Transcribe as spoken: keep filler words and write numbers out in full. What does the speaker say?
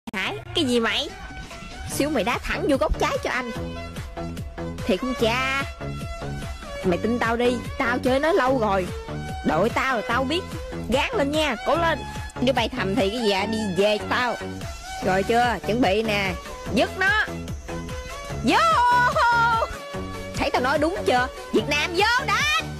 Hải, cái gì mày? Xíu mày đá thẳng vô gốc trái cho anh. Thiệt không cha? Mày tin tao đi, tao chơi nó lâu rồi. Đội tao là tao biết. Gán lên nha, cố lên. Nếu bay thầm thì cái gì à, đi về cho tao. Rồi chưa, chuẩn bị nè. Dứt nó. Vô. Thấy tao nói đúng chưa? Việt Nam vô đánh.